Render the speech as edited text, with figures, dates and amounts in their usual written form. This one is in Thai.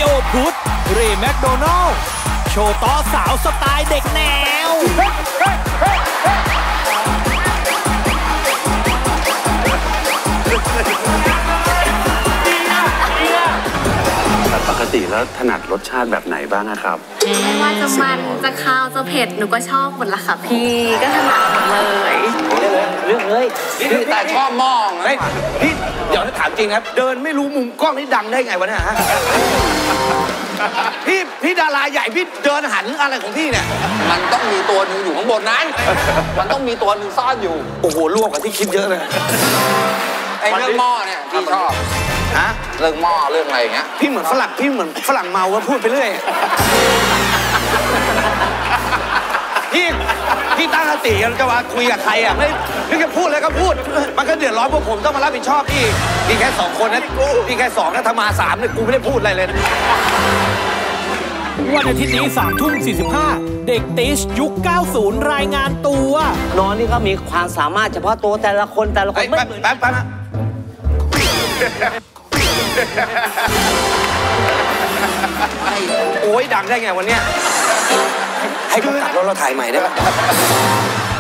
โอพุทธเรย์แมคโดนัลด์โชว์ต่อสาวสไตล์เด็กแนวปกติแล้วถนัดรสชาติแบบไหนบ้างครับไม่ว่าจะมันจะข้าวจะเผ็ดหนูก็ชอบหมดละค่ะพี่ก็ถนัดหมดเลยเรื่องเลยแต่ชอบมองพี่เดี๋ยวถามจริงครับเดินไม่รู้มุมกล้องนี่ดังได้ไงวะเนี่ยฮะพี่ดาราใหญ่พี่เดินหันอะไรของพี่เนี่ยมันต้องมีตัวหนึ่งอยู่ข้างบนนั้นมันต้องมีตัวหนึ่งซ่อนอยู่โอ้โหลวกกว่าที่คิดเยอะเลยไอ้เรื่องหม้อเนี่ยพี่ชอบฮะเรื่องหม้อเรื่องอะไรอย่างเงี้ยพี่เหมือนฝรั่งเมาก็พูดไปเรื่อยพี่ตั้งสติกันจะว่าคุยกับใครอ่ะไม่นึกจะพูดอะไรก็พูดมันก็เดือดร้อนพวกผมต้องมารับผิดชอบพี่แค่2 คนนะพี่แค่2นะถ้ามา3เนี่ยกูไม่ได้พูดอะไรเลยวันอาทิตย์นี้3:45เด็กติชยุค 90 รายงานตัวน้องนี่ก็มีความสามารถเฉพาะตัวแต่ละคนไม่เหมือนแป๊บนะโอ้ยดังได้ไงวันเนี้ยให้ผมกลับรถเราถ่ายใหม่ได้ปะ